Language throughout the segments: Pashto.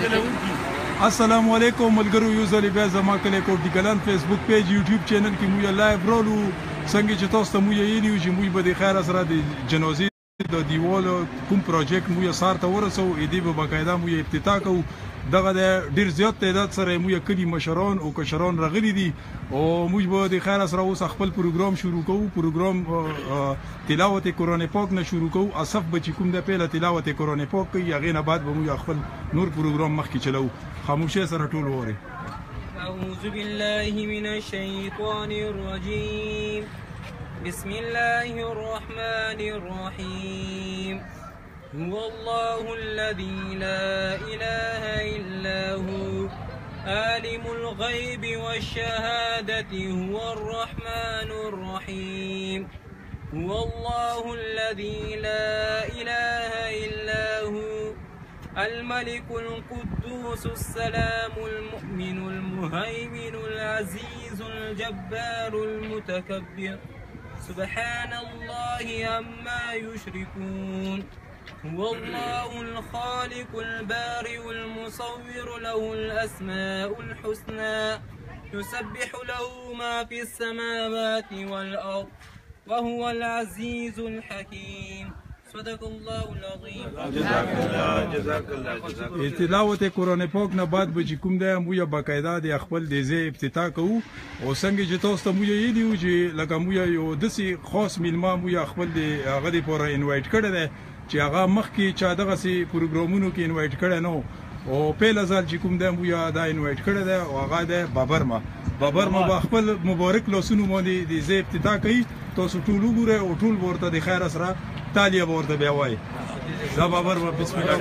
السلام علیکم ملګرو، یو ځل بیا زما کلی کوټ دی ګلان فیسبوک پیج یوټیوب چینل کې موږ لایو رولو څنګه چې تاسو ته موږ یې نیو چې موږ به د خیر سره د جنازې د دیوال کوم پروجیکټ موږ سار ته ورسو دې به باقاعده موږ افتتاح کوو. دغه د ډیر زیات تعداد سره موږ کلی مشران او کشران راغلي دي او موږ به د خیر سره اوس خپل پروګرام شروع کوو. پروګرام تلاوت قرآن پاک نه شروع کوو. اسف به چې کوم د پیله تلاوت قرآن پاک کوي هغې نه بعد به موږ خپل نور پروګرام مخکې چلو. خاموشي سره ټول وره. أعوذ بالله من الشيطان الرجيم. بسم الله الرحمن الرحيم. هو الله الذي لا إله إلا هو عالم الغيب والشهادة هو الرحمن الرحيم. هو الله الذي لا إله إلا هو الملك القدوس السلام المؤمن المهيمن العزيز الجبار المتكبر سبحان الله عما يشركون. هو الله الخالق البارئ المصور له الأسماء الحسنى يسبح له ما في السماوات والأرض وهو العزيز الحكيم. صدق الله العظيم. تلاوت قرآن پاک نه بعد به چې کوم دی موږ باقاعده د خپل د ځای افتتاح کوو او څنګه چې تاسو ته موږ یې دیو چې لکه موږ یو داسې خاص میلمه موږ خپل د هغه دپاره انوایټ کړی دی چې هغه مخکې چا دغسې پروګرامونو کې انوایټ کړی نه و او پیله ځل چې کوم دی موږ دا انوایټ کړی دی او هغه دی بابرمه به خپل مبارک لاسونو باندې د ځای افتتاح کوي. تاسو ټول وګورئ او ټول ورته د خیر سره تالیه به ورته بیا وایي. دا بابرمه بسم الله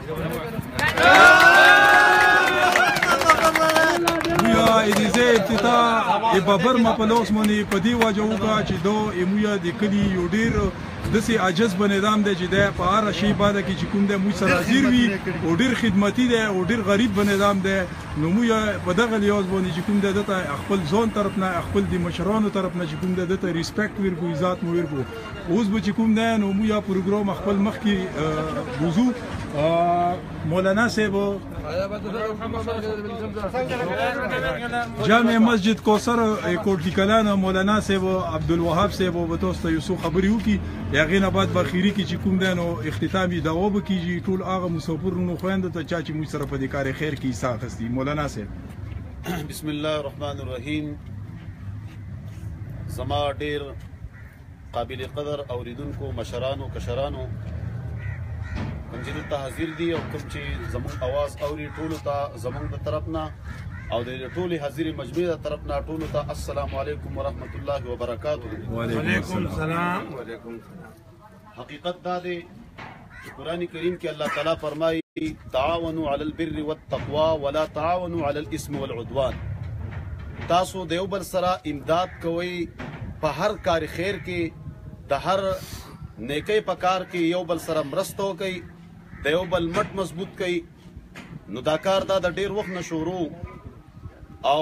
مویا د ځای افتتاح بابرمه په لاس باندې په دې وجه وکړه چې دا مویا د کلي یو ډېر داسې عجز به نظام دی چې دی په هره شي باندې کې چې کوم دی موږ سره حاضر وي او ډېر خدمتي دی او ډېر غریب به نظام دی. نو موږ په دغه لحاظ باندې چې کوم دی دته خپل ځان طرف نه خپل د مشرانو طرف نه چې کوم دی دته ریسپیکټ ورکړو عزت مو ورکړو. اوس به چې کوم دی نو موږ پروګرام خپل مخکې بوزو. مولانا صاحب جامع مسجد کوثر کوټ دی کلان مولانا صاحب عبدالوهاب صاحب به تاسو ته یو څو خبرې وکړي هغې نه بعد به اخري کې چې کوم دی نو اختتامي دعا به کېږي ټول هغه مسافرونو خویندو ته چا چې موږ سره په دې کار خیر کې حصه اخیستي. مولانا صاحب بسم الله الرحمن الرحیم. زما ډېر قابل قدر اوریدونکو مشرانو کشرانو کوم چې دلته حاضر دي او کوم چې زموږ اواز اوري ټولو ته زموږ د طرف نه او د ټولې حاضرې مجموعې د طرف نه ټولو ته السلام علیکم ورحمت الله وبرکاته. وعلیکم السلام. حقیقت دا دی چې قرآن کریم کې الله تعالی فرمایي تعاونوا علی البر والتقوا ولا تعاونوا علی الاسم والعدوان. تاسو د یو بل سره امداد کوئ په هر کار خیر کې د هر نیکی په کار کې یو بل سره مرسته وکئ د یو بل مټ مضبوط کئ. نو دا کار دا د ډېر وخت نه شروع او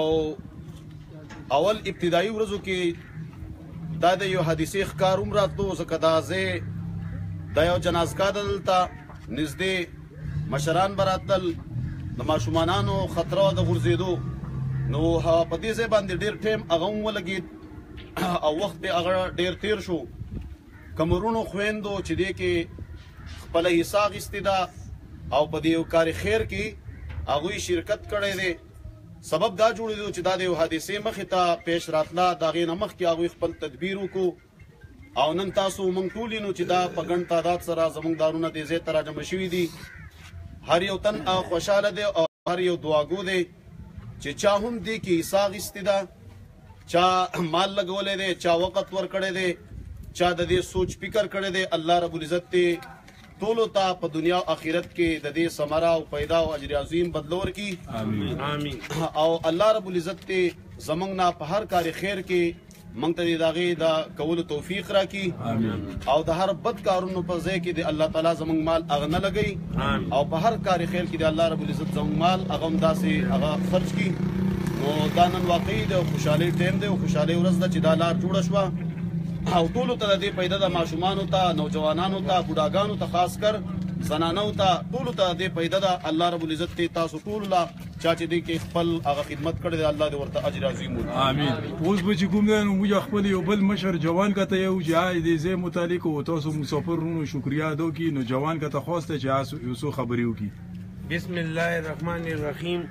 اول ابتدایي ورځو کې دا د یو حادثې ښکار هم راتلو ځکه دا ځای دا یو جنازګاه ده دلته نږدې مشران به راتلل د ماشومانانو خطره د غورځېدو نو په دې ځای باندې ډېر ټایم هغه هم ولګېد او وخت به هغه ډېر تېر شو. کمرونو خویندو چې دې کې خپله حصه اخیستې ده او په دې یو کار خیر کې هغوی شرکت کړی دی. سبب دا جوړېدو چې دا د یو حادثې مخې ته پیش راتله د هغې نه مخکې هغوی خپل تدبیر وکړو او نن تاسو موږ ټول وینو چې دا په ګڼ تعداد سره زموږ دارونه دې ځای ته راجمع شوي دي. هر یو تن خوشحاله دی او هر یو دعاګو دی چې چا هم دې کې حصه اخیستې ده چا مال لګولی دی چا وقت ورکړی دی چا د دې سوچ فکر کړی دی. الله رب العزت دې ټولو ته په دنیا او آخرت کې د دې ثمره او پیدا او اجر عظیم بدله ورکړي. آمین. او الله رب العزت دې زموږ نه په هر کار خیر کې موږ ته د هغې د کولو توفیق راکړي او د هر بد کارونو په ځای کې د الله تعالی زموږ مال هغه نه لګوي او په هر کار خیر کې د الله رب العزت زموږ مال هغه هم داسې هغه خرج کړي. نو دا نن واقعي د خوشحالۍ ټایم دی او خوشحالۍ ورځ ده چې دا لار جوړه شوه او ټولو ته د دې پیدا د ماشومانو ته نوجوانانو ته بوډاګانو ته خاص کر زنانو ته ټولو ته دې پیدا ده الله رب العزت ته تاسو ټول لا چا چې دې کې خپل هغه خدمت کړی دی الله دې ورته اجر عظیم ورکړي امين. اوس به چې کوم دی نو موږ خپل یو بل مشر جوان کته یو چې دې زه متعلق او تاسو مسافرونو شکریا ادا کی نو جوان کته خواسته چې یو څه خبرې وکړي. بسم الله الرحمن الرحیم.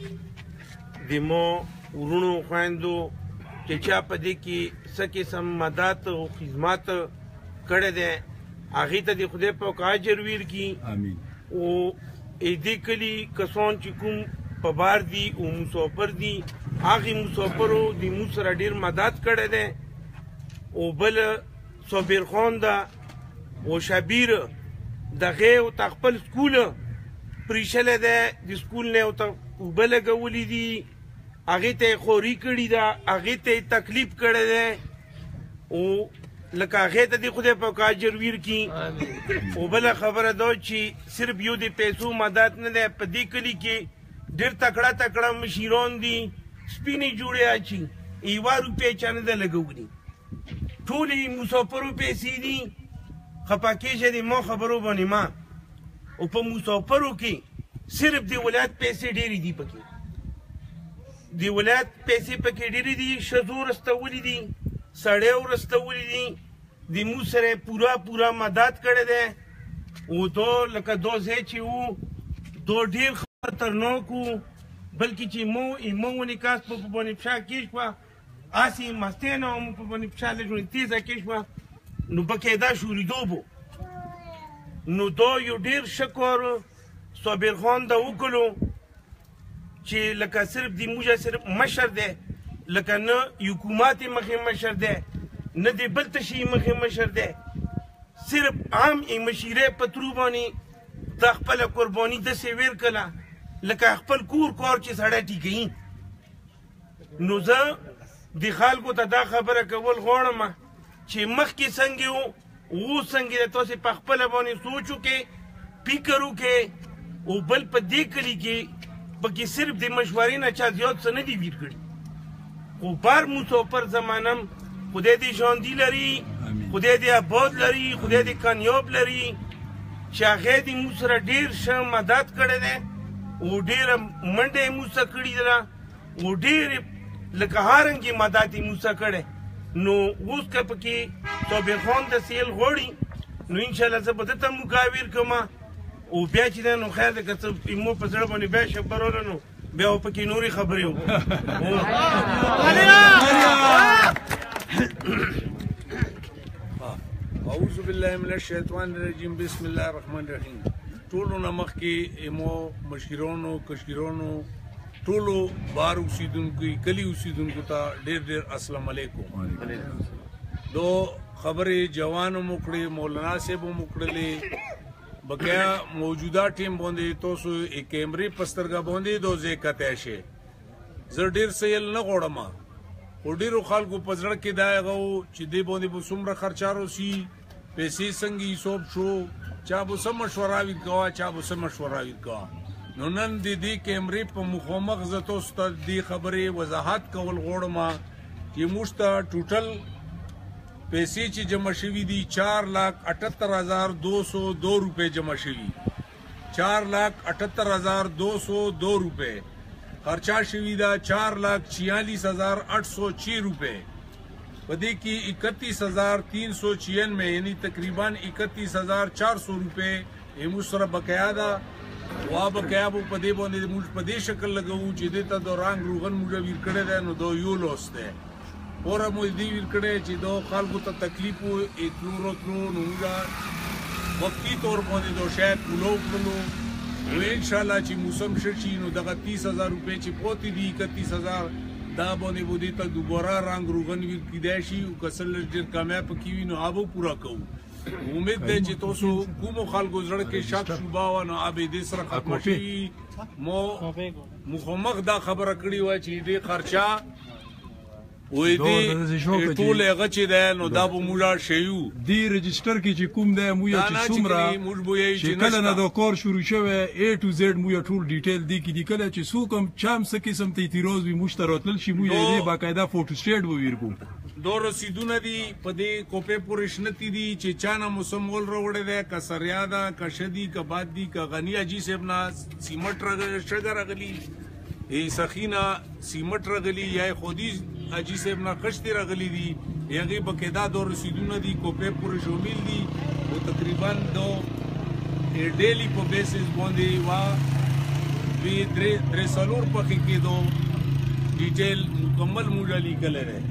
د مو ورونو خويندو چې چا په دې کې څه قسم مدد او خدمات کړی دی هغې ته د خدای پاک اجر ورکړي. امين. او دې کلي کسان چې کوم په بار دي او مسافر دي هغې مسافرو د موږ سره ډېر مدد کړی دی. او بل صابر خان ده او شبیر دغې ورته خپل سکول پرېښلی دی د سکول نه ورته اوبه لګولي دي هغې ته یې خوري کړي ده هغې ته یې تکلیف کړی دی او لکه هغې ته دې خدای پاک اجر ورکړي. او بله خبره دا چې صرف یو د پیسو مدد نه دی په دې کلي کې ډېر تکړه تکړه مشیران دي سپینې جوړې اچي یوه روپۍ چا نه ده لګولي ټولې مسافرو پیسې دي خفه کېږه د ما خبرو باندې ما او په مسافرو کې صرف د ولایت پیسې ډېرې دي پکې د ولایت پیسې پکې ډېرې دي ښځو رستولي دي سړیو رستولي دي د موږ سره پوره مدد کړی دی. او دا لکه دا ځای چې و دا ډېر خطرناک و بلکې چې مو ونکاس په باندې پښه کېږ شوه هسې مستۍ نه مو په باندې پښه لږ تیزه کېږ شوه نو بقاعده شورېدوب و. نو دا یو ډېر ښه کار صابر خان ده وکړو چې لکه صرف د موږ صرف مشر دی لکه نه حکومت مخې مشر دی نه د بل تشي مخې مشر دی صرف عام مشیرې په ترو باندې دا خپله قرباني داسې ویر کړله لکه خپل کور کار چې سړی ټیکوي. نو زه د خلکو ته دا خبره کول غواړم چې مخکې څنګه و اوس څنګه دی تاسې په خپله باندې سوچ وکړئ فکر وکړئ او بل په دې کلي کې پکې صرف د مشورې نه چا زیات څه نه دي ویر کړي. خو بر مسافر زمانم خدای دې ژوندي لري خدای دې آباد لري خدای دې کامیاب لري چې هغې دې موږ سره ډېر ښه مدد کړی دی او ډېره منډه یې موږ سره کړې ده او ډېر لکه هرنګې مدد یې موږ سره کړی. نو اوس که پکې صابر خان د سیل غواړي نو انشاءالله زه به ده ته مقاویر کړم او بیا چې دی نو خیر دی که څه مو په زړه باندې بیا شبروله نو بیا به پکې نورې خبرې اعوذ بالله من الشیطان الرجیم بسم الله الرحمن الرحیم. ټولو نه مخکې ایمو مشیرانو کشیرانو ټولو بار اوسیدونکو کلي اوسیدونکو ته ډېر ډېر السلام علیکم. دو خبرې جوانو مو کړې مولانا صاحب مو کړلې بقیا موجوده ټیم باندې تاسو یې کیمرې په سترګه باندې دو ځای کتی شي. زه ډېر سیل نه غواړم خو ډېرو خلکو په زړه کې دا هغه و چې دې باندې به څومره خرچار وشي پیسې څنګه حساب شو چا به څه مشوره ویر کوه چا به څه مشوره ویر کوه. نو نن د دې کیمرې په مخامخ زه تاسو ته دې خبرې وضاحت کول غواړم چې موږ ته ټوټل پیسې چې جمع شوي دي 4,78,202 روپے جمع شوي 4,78,202 روپے خرچا شوي دا 4,46,806 روپے په دې کې 31,396 یعنی تقریبا 31,400 روپے موږ سره بقایا ده. وا بقایا به په دې باندې موږ په دې شکل لګوو چې دې ته د رنګ روغن موږ ویر کړی دی نو دا یو لوس دی پوره مو دې ویر کړی چې دا خلکو ته تکلیف و اتلو راتلو نو موږ وقتي طور باندې دا شاید پولو کړلو نو انشاءالله چې موسم ښه شي نو دغه 30,000 روپۍ چې پروتې دي 31,000 دا باندې به دې ته دوباره رنګ روغن ویر کیدای شي او که څه لږ ډېر کامیاب پکې وي نو هغه به پوره کوو. امید دی چې تاسو کومو خلکو زړه کې شک شوبه وه نو هغه به دې سره ختمه شوي. مو مخامخ دا خبره کړې وه چې دې خرچه وې دې ټول هغه چې دی نو دا به موږ شیو دې رجسټر کې چې کوم دی موږ چې څومره چې کله نه دا کار شروع شوی A to Z موږ ټول ډیټیل دی کې دی کله چې څوک هم چا هم څه قسم ته اعتراض وي موږ ته راتلل شي موږ یې باقاعده فوټو سټیټ به ویر کوو دو رسیدونه دي په دې کوپې پورې شنتي دي چې چانه موسم ول راوړی دی که سریا ده که شدي که باد دي که غني حاجي صاحب نه سیمټ شګه راغلي سخینه سیمټ راغلي یا خودي حاجي صاحب نه خشتې راغلي دي هغې بقاعده دو رسیدونه دي کوپې پورې شامل دي او تقریبا دو ډیلی په بیسس باندې وا دوی درې څلور پکې کېدو ډیټیل مکمل موږ لیکلی دی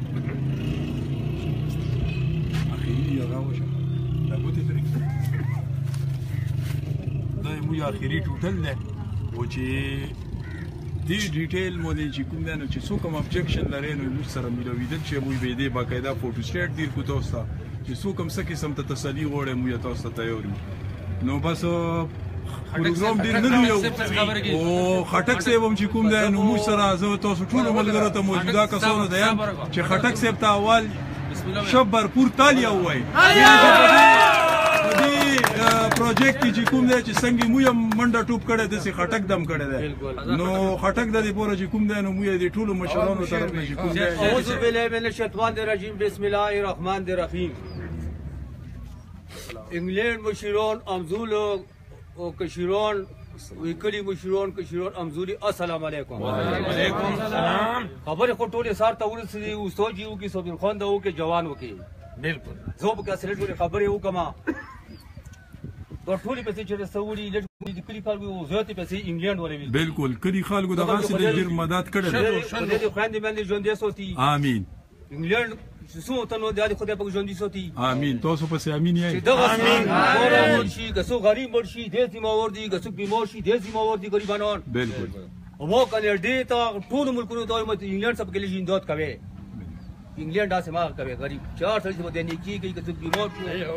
دا موږ آخري ټوټل دی او چې دې ډیټیل باندې چې کوم دی نو چې څوک هم ابجکشن لري نو موږ سره میلاویدل چې موږ به دې باقاعده فوټو سټیټ دیر کو تاسو ته چې څوک هم څه قسم ته تسلي غواړي موږ تاسو ته تیار یو نو بس پروګرام ډیر نه دی او خټک صاحب هم چې کوم دی نو موږ سره زه تاسو ټول ملګرو ته موجوده کسانو دی چې خټک صاحب ته اول شب برپور تالیا وای دې پروجیکټ چې کوم دی چې څنګه موږ منډه ټوپ کړی داسې خټک دم کړی دی نو خټک د دې پوره چې کوم دی نو موږ د ټولو مشرانو طرف نه چې کوم دی اعوذ بالله من الشیطان الرجیم بسم الله الرحمن الرحیم انګلینډ مشران امزولو او کشیران وکلی مشران کشیران امزولی السلام علیکم وعلیکم السلام خبر خو ټول سار ته ورسېدي او سوچ یو کې صبر خوند او کې جوان وکي بالکل زه به کسره ټول خبرې وکما دا ټول په چې رسولي لږ د کلی خلکو او زیاتې په انګلند ولې بالکل کلی خلکو د غاصب ډیر مدد کړي دې خويندې باندې ژوند دي سوتي امين انګلند سو ته نو د خدای په ژوند دي سوتي امين تاسو په امين یې دا امين شي کسو غریب مرشي دې زموږ دي کسو بیمار شي دې زموږ دي غریبانو بالکل او کنه دې ته ټول ملکونو ته مت انګلند سب کې لږ امداد کوي انګلند داسې ما کوي غریب 4 سړي ته دې نیکی کوي کسو بیمار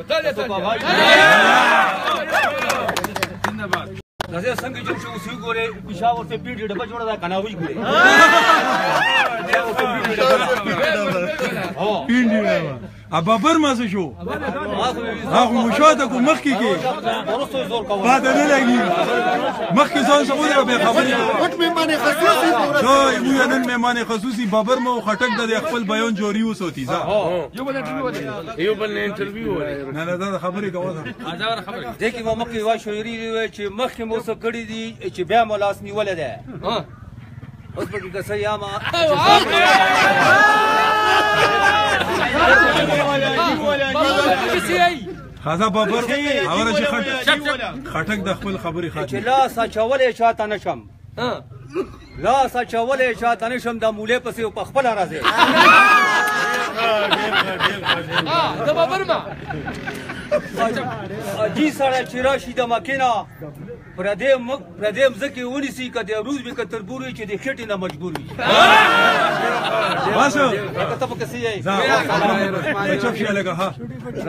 شي زه څنګه چې شو سی ګوره پېښور ته پیډ ډبه جوړه دا کناوي ګوره پیډ ابابر ما څه شو هغه مشاهده کو مخ کې بعد نه لګي مخ کې ځان څه به خبرې وټ مهمان خصوصي شوی مو نن مهمان خصوصي بابر مو خټک د خپل بیان جوړی وسوتی ځا یو بل انټرویو نه نه دا خبرې کوه ازار خبرې دغه مو مخ کې وا شوری چې مخ کې مو څه کړی دي چې بیا ملاس نیول ده اوس په کې څه یاما خازا بابر اوره چې خټک د خپل خبرې خاطر چې لا سچولې شاته نشم لا سچولې شاته نشم د مولې پسې په خپل راځي دا بابر ما اجي سره چې راشي د مکینا پردې مځکې ونیسي که د روز به که تربور وي چې د خېټې نه مجبور وي باسو لکه ته په کسې یې چوپ شي لګه ها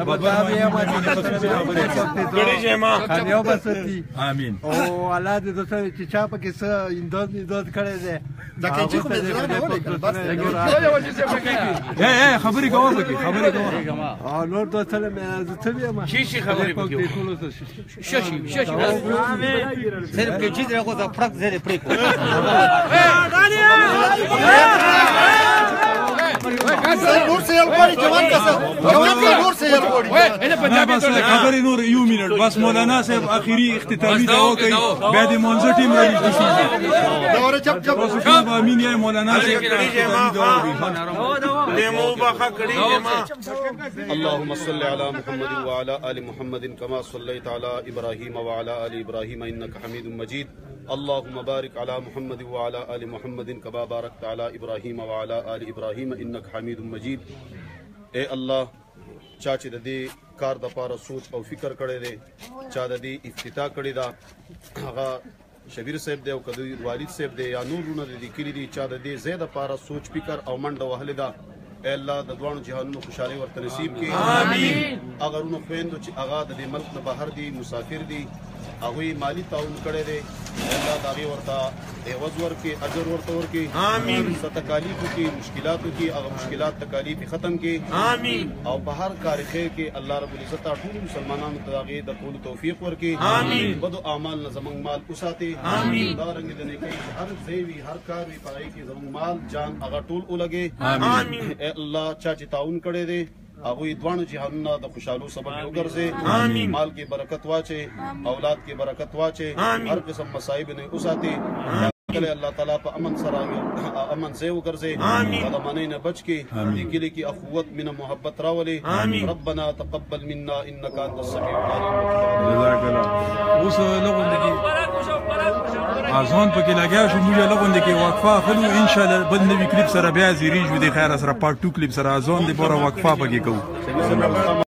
خانیو بستی امين او الله دې دوی چې چا په کې څه انداز کړی دی دا کې چې کوم اے خبرې کوه پکې خبرې کوه او نور دوستانه مې زته ما شي خبرې پکې شش صرف کې چې دغه د فرق زره پرې کو نور سے الګوري جوان کسه جوان نور سے الګوري خبرې نور یو منټ بس مولانا صاحب اخیری اختتامی دعا کوي بیا د منځ ټیم راځي دا ور چپ چپ امين یې مولانا اللهم صل على محمد وعلى ال محمد كما صليت على ابراهيم وعلى ال ابراهيم انك حميد مجيد اللهم بارك على محمد وعلى ال محمد كما باركت على ابراهيم وعلى ال ابراهيم انك حميد مجيد اے الله چا چې د دې کار د پاره سوچ او فکر کړی دی چا د دې افتتاح کړی دا هغه شبیر صاحب دی او کدی والد صاحب دی یا نورونه د کلی دی چا د دې زیاده پاره سوچ فکر او منډه وهله دا اے الله د دوانو جهانونو خوشاله ورته نصیب کړي امين اگر نو خويندو چې هغه د ملک نه بهر دي مسافر دي هغه مالی تعاون کړی دی الله دا ورته عوض ورکړي اجر ورته ورکړي آمین. څه تکالیفو کې مشکلاتو کې هغه مشکلات تکالیف ختم کړي آمین. او په هر کار خیر کې الله رب العزت ټول مسلمانانو ته هغه د کول توفیق ورکړي آمین. بدو اعمال نه زمونږ مال وساتي آمین. دا رنګ د نیکۍ هر ځای وي هر کار وي پای کې زمونږ مال جان هغه ټول ولګي آمین. اے الله چا چې تعاون کړي دي هغه دوه جهانونه د خوشحالو سبب وګرځي آمین. مال کې برکت واچي اولاد کې برکت واچي آمین. هر قسم مصائب نه وساتي کله الله تعالی په امن سره امن سے وګرځي دا منی نه بچ کی دې کلی کې اخوت مینه محبت راولي ربنا تقبل منا انك انت السميع العليم. اوس لغون دي ازون په کې لګیا شو موږ لغون دي کې وقفه خلو ان شاء الله بل نوی کلیپ سره بیا زیریج ودي خیر سره پارت 2 کلیپ سره ازون دي بوره وقفه پکې کوو.